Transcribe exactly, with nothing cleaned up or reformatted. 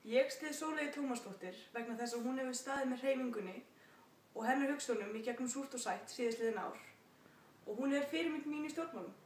Ég styð Sóleyju Tómasdóttur vegna þess að hún hefur staðið með hreyfingunni og hennar hugsjónum í gegnum súrt og sætt síðastliðin ár og hún er fyrirmynd mín í stjórnmálum.